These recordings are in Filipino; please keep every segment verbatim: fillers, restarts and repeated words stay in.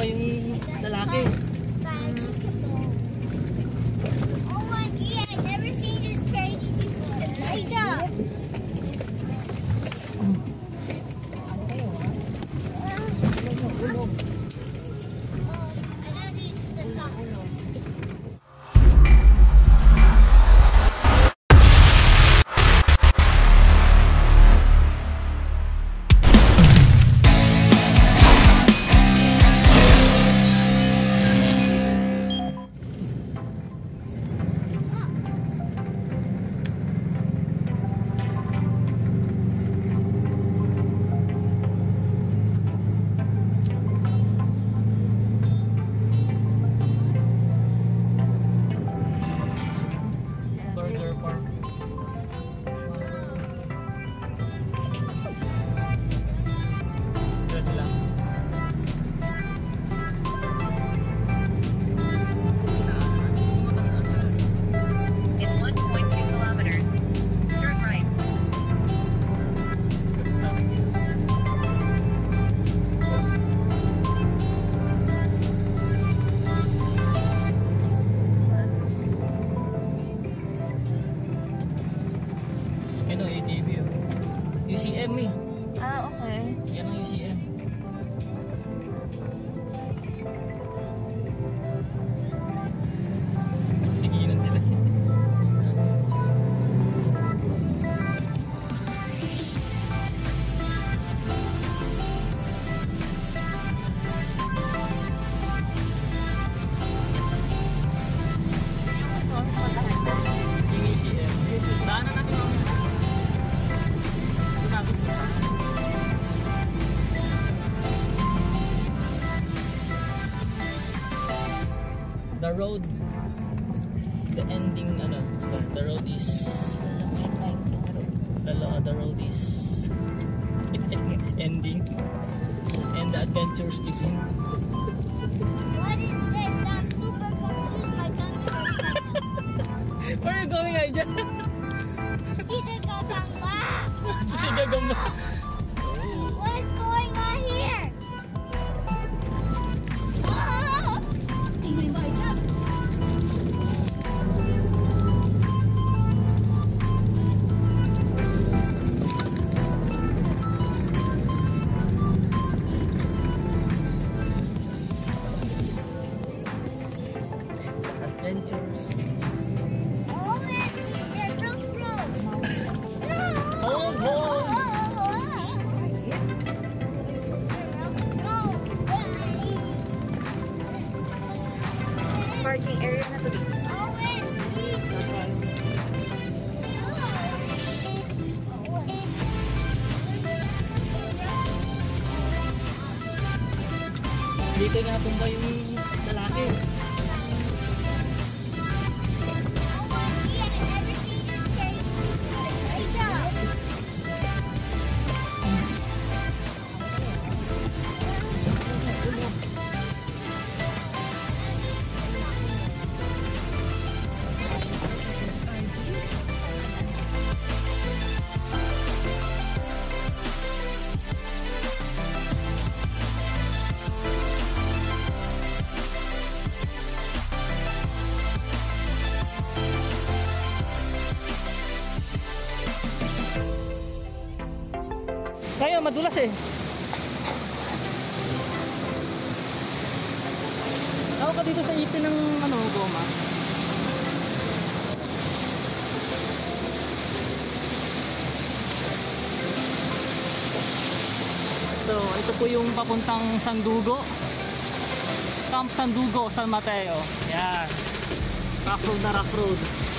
natumbay yung lalaki. Oh my god, I've never seen this crazy before. Good job. U C M eh. Ah, okay. Yan ang U C M. Tigilan sila. Yung U C M. Daanan natin ang the road, the ending, ano, the, the road is the, the road is ending and the adventures begin. What is this? I'm super confused. My tummy. Where are you going, Aija? See the gagamba. Si Gagamba. What is going on here? Oh! Tingnan mo, Aija. Adventures. Oh, man, they're real slow. No! Hold, hold. Parking area na to dito. Dito nga tumba yung lalaki. Kaya madulas eh. Ako ka dito sa ipin ng ano, goma. So, ito po yung papuntang Sandugo. Camp Sandugo, San Mateo. Yan. Rough road na rough road.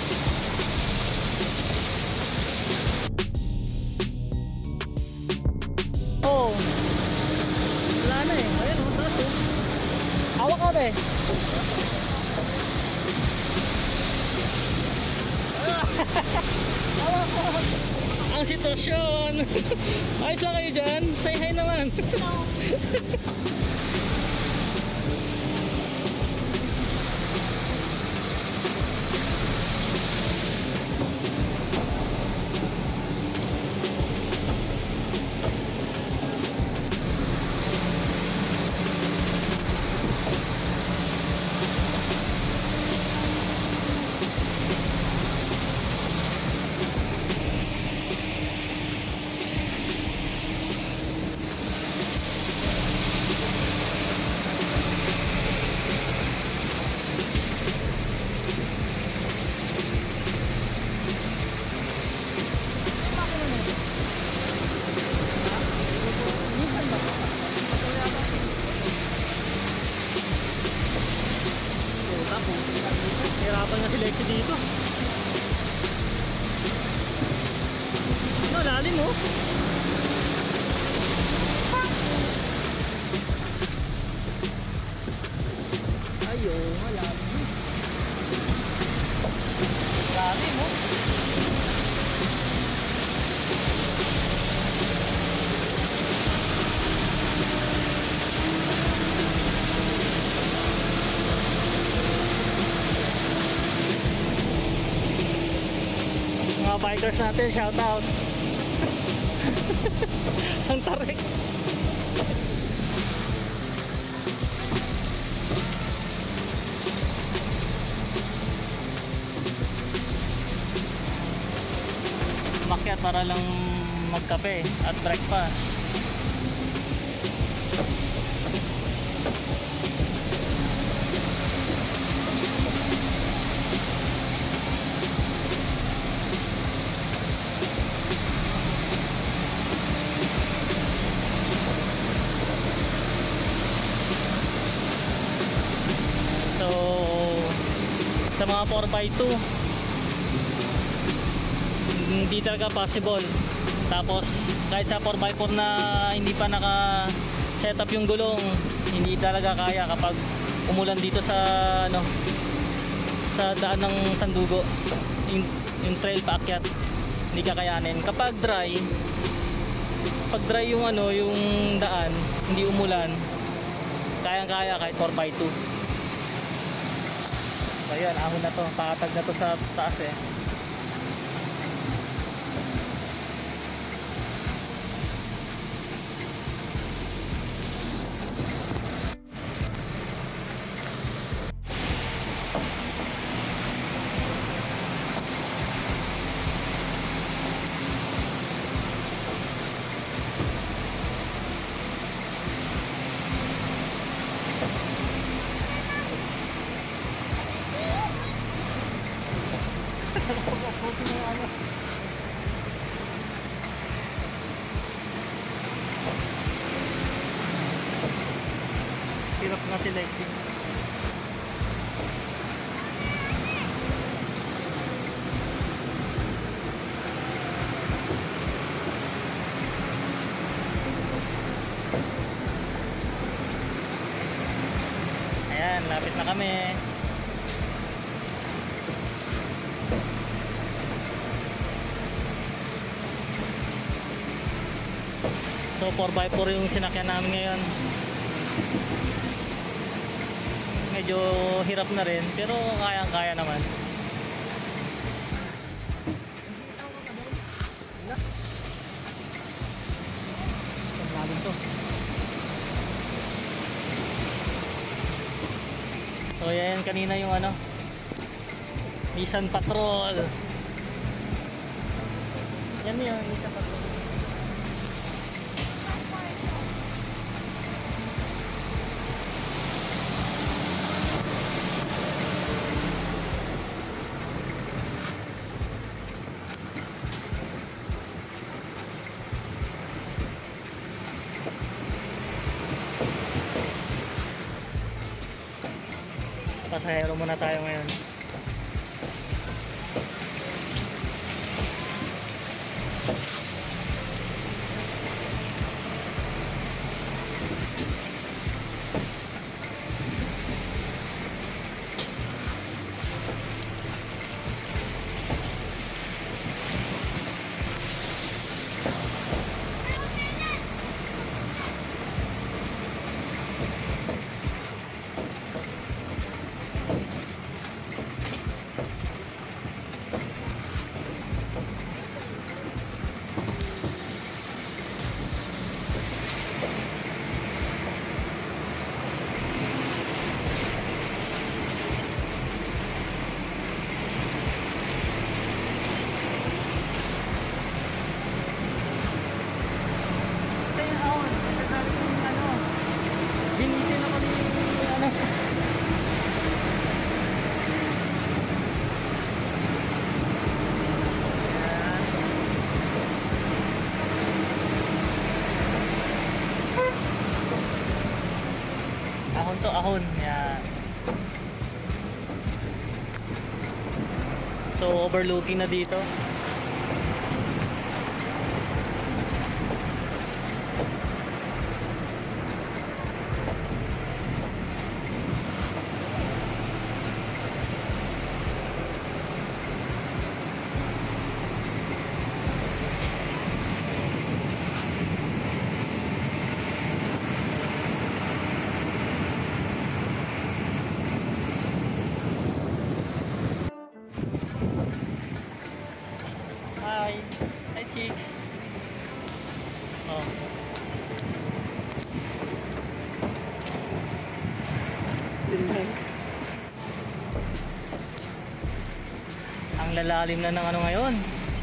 Oh. Wala na eh. Ayan, mataas eh. Hawak ka ba eh. Hawak ka. Ang sitwasyon. Ayos lang kayo dyan. Say hi naman. Nahihirapan nga si Lexi dito. Ano, lalim mo. Ayo, lalim. Lalim mo. Mga bikers natin, shout out. Ang tarik. Umakyat para lang magkape at breakfast. Sa mga four by two hindi talaga possible. Tapos kahit sa four by four na hindi pa naka set up yung gulong, hindi talaga kaya kapag umulan dito sa ano sa daan ng Sandugo, yung, yung trail paakyat, hindi kakayanin. Kapag dry, pag dry yung ano yung daan, hindi umulan, kayang kaya kahit four by two. So yun, ahon na to, pakatag na to sa taas eh. Hirap nga si Lexi. Ayan, lapit na kami. So four by four yung sinakyan namin ngayon. Medyo hirap na rin, pero kayang-kaya naman. Lalim to. So yan kanina yung ano Nissan Patrol. Yan yun, Nissan Patrol. Pasahero muna tayo ngayon. Ahon to ahon. Yan. So overlooking na dito. Hi. Hi, chicks. Oh. Ang lalalim na ng ano ngayon.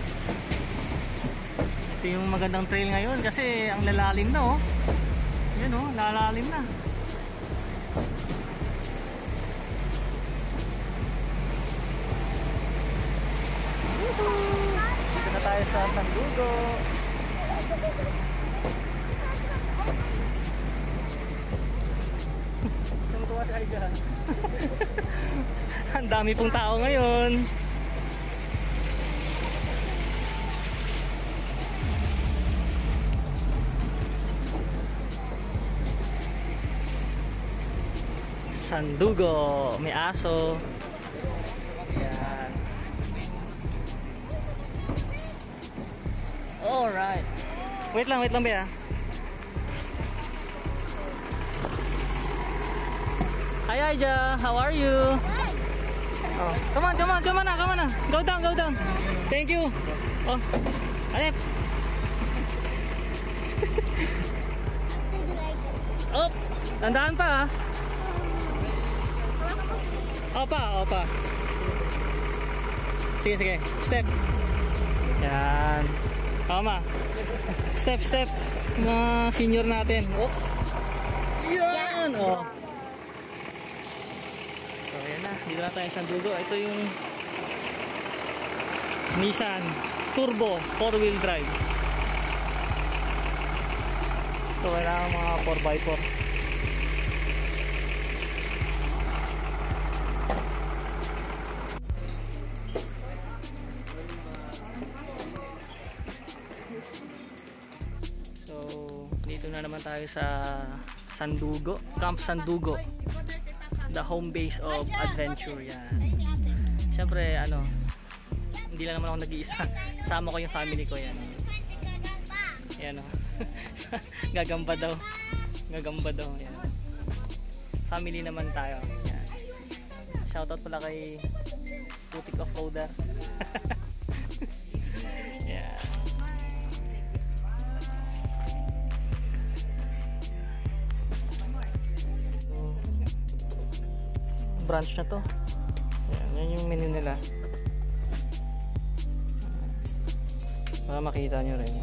Ito yung magandang trail ngayon kasi ang lalalim na oh. Yan oh, lalalim na. Dito na tayo sa Sandugo. Tungkuha tayo dyan. Ang dami pong tao ngayon. Sandugo, may aso. Yan. Alright. Wait lang, wait lang ba? Hi Aja, how are you? Oh, come on, come on, come on na, come on na. Go down, go down. Thank you. Oh, alip. Oh, tandaan pa ha. Opa, opa. Sige, sige. Step. Yan. Tama. Step, step. Mga senior natin. Oh. Yan. Oh. So, yan na. Dito na tayo sa Sandugo. Ito yung Nissan Turbo four wheel drive. So, kailangan mga four by four. So, dito na naman tayo sa Sandugo, Camp Sandugo, the home base of adventure. Yan. Siyempre, ano, hindi lang naman ako nag-iisa. Kasama ko yung family ko. Yan. Yan o. Gagamba daw. Gagamba daw. Yan. Family naman tayo. Yan. Shoutout pala kay Putik of Roda. Yan. Branch na to. Yan, yan yung menu nila. Para makita nyo rin.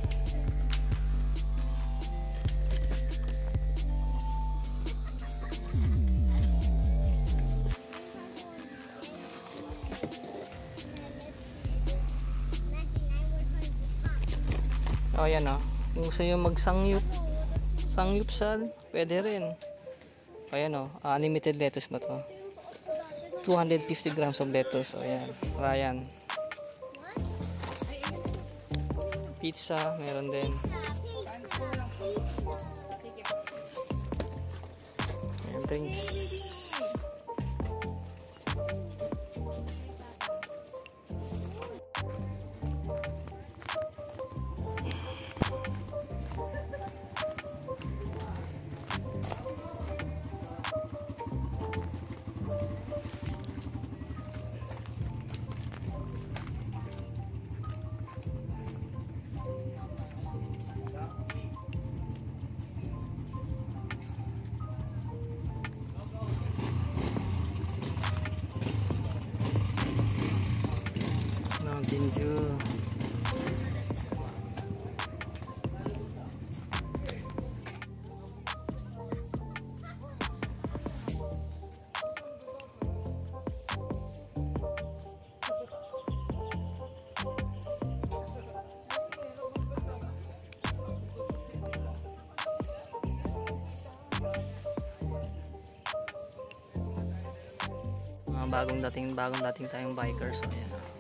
Oh, yan oh. Kung gusto nyo magsangyup, sangyupsal, pwede rin. Ayan o, uh, unlimited lettuce ba to? two hundred fifty grams of lettuce. O yan, Ryan. Pizza, meron din. Ayan, drinks. Mountain Dew. Mga bagong dating bagong dating tayong bikers. So, yan.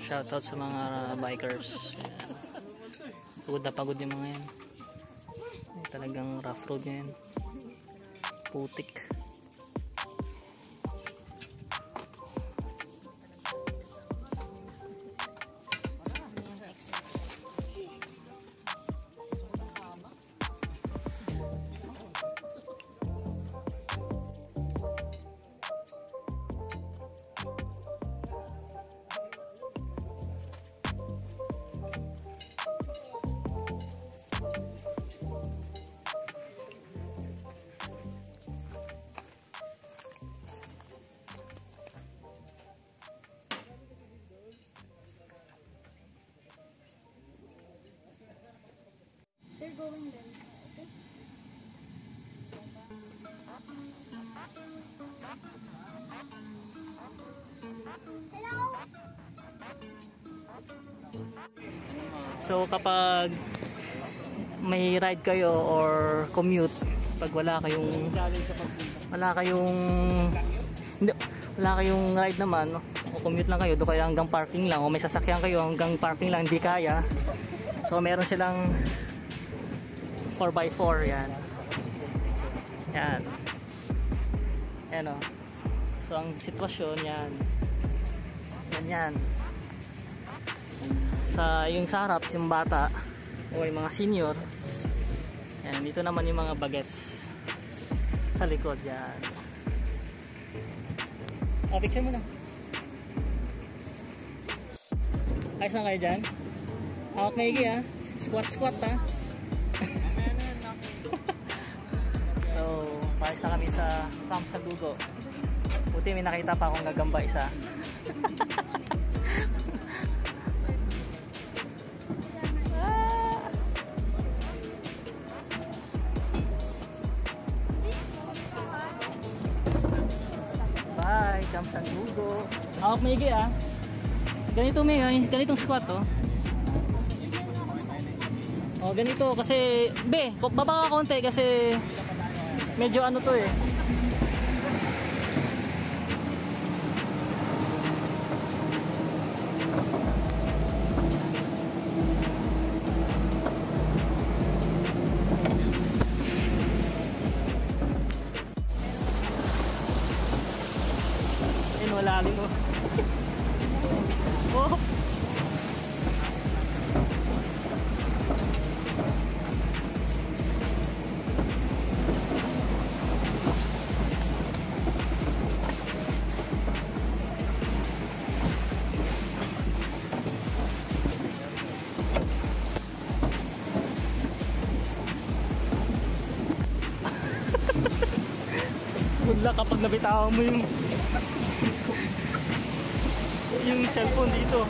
Shoutout sa mga bikers. Ayan. Pagod na pagod yung mga yan. Ay, talagang rough road ngayon. Putik. They're going there. Okay. Hello? So kapag may ride kayo or commute, pag wala kayong wala kayong hindi, wala kayong ride naman o commute lang kayo, do kayo hanggang parking lang o may sasakyan kayo hanggang parking lang, hindi kaya. So meron silang four by four, yan. Yan. Yan o. So ang sitwasyon yan. Yan yan. Sa yung sa harap, yung bata o yung mga senior. Yan, dito naman yung mga bagets sa likod, yan. Ah, picture mo na. Ayos na kayo dyan? Hawak na higi, ha? Squat squat, ha? So, paris na kami sa Camp Sandugo. Buti may nakita pa akong gagamba isa. Bye, Camp Sandugo. Hawak maigi, ah. Ganito may, ganitong squat, oh. Oh, ganito kasi, be, baba ka konti kasi medyo ano to eh. Ayun, wala rin mo. Oh. Good luck kapag nabitawan mo yung yung cellphone dito.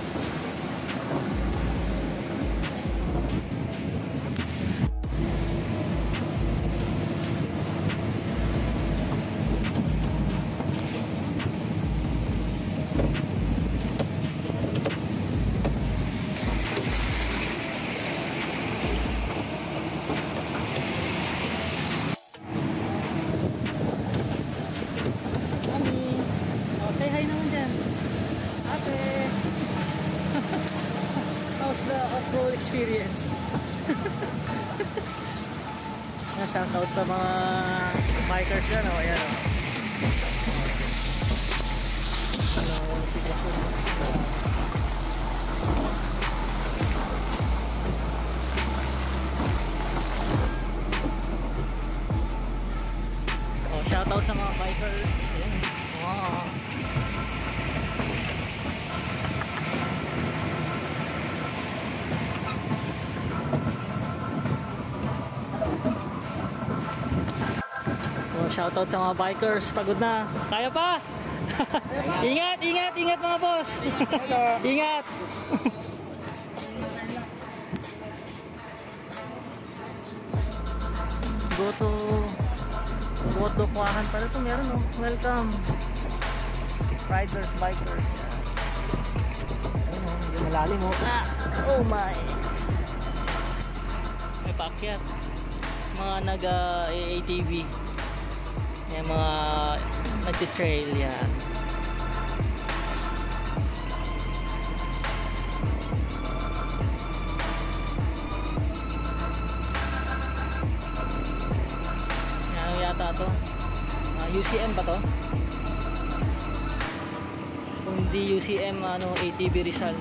Say hi naman dyan. Ate! How's the off-road experience? Shoutout sa mga bikers dyan. O, ayan o. Hello, sitwasyon. O, shoutout sa mga bikers. Ayan. Wow. Shoutout sa mga bikers, pagod na. Kaya pa? Ingat, ingat, ingat mga boss. Ingat. Go to Boto Kuwahan pala ito, meron oh. Welcome. Riders, bikers. Ayun oh, yung malalim oh. Ah, oh my. May paakyat. Mga nag-A A T V. Yung mga nagtitrail yan. U C M ba to? Kung hindi U C M, ano, A T V Rizal.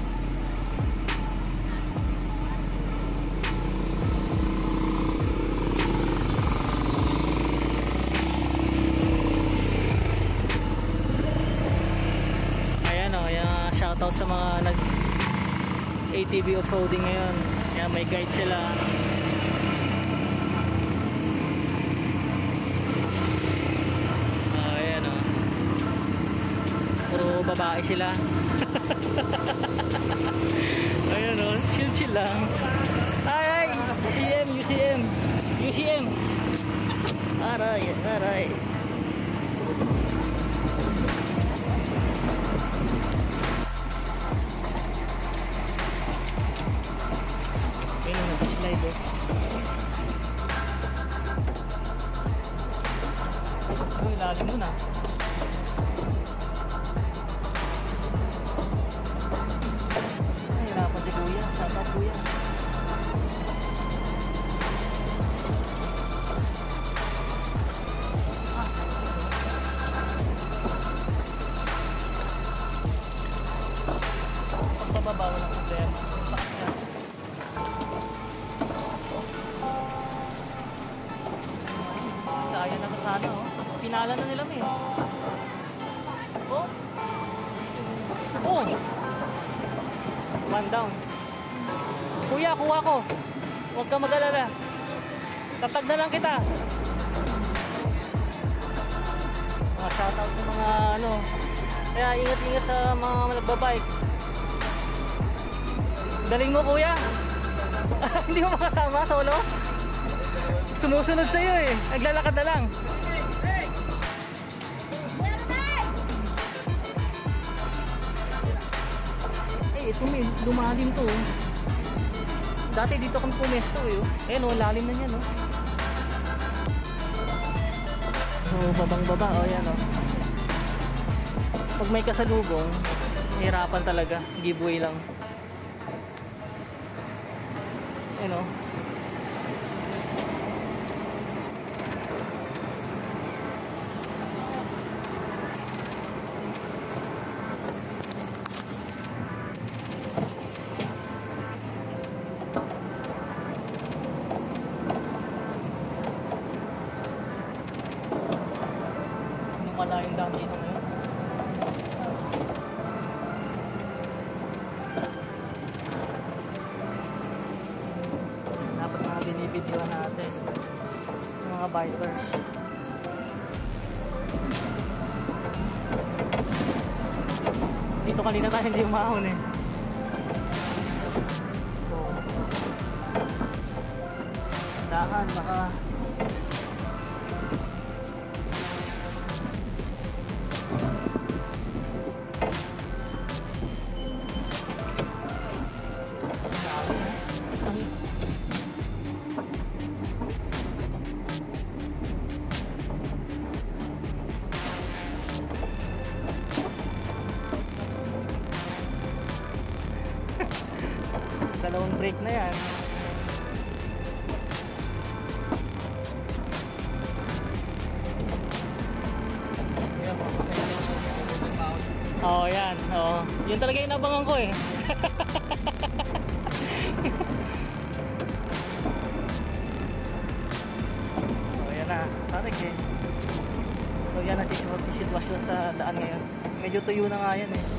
Ayan o, kaya shoutout sa mga nag A T V off-roading ngayon. Kaya may guide sila. Babae sila. Ayun o, chill chill lang. Ay ay, U C M, U C M, U C M. Aray, aray. Ayun o, slide o. Uy, lalim mo na. Si kuya, sapat kuya. Ah. Pagpababa walang problema. Kaya na ka sana oh. Pinala na nila may. Oh. Oh. One down. Kuya, kuha ko. Huwag ka mag-alala. Tatag na lang kita. Mga shoutout sa mga ano. Kaya ingat-ingat sa mga nagbabike. Galing mo kuya. Hindi mo makasama solo. Sumusunod sa'yo eh. Naglalakad na lang. Ito may lumalim to. Dati dito kami pumesto eh. Ayan o, lalim na yan o. So babang baba o, yan o. Pag may kasalubong, hirapan talaga. Giveaway lang. Ayan o. Wala yung dami dito ngayon. Dapat mga binibidyoan natin yung mga bikers. Dito kanina tayo hindi umahon eh. So, dahan baka dalawang break na yan. Oo, oh, yan. Oo. Yun talaga yung nabangan ko eh. So, yan na. Tarik eh. So, yan ang sitwasyon sa daan ngayon. Medyo tuyo na nga yan eh.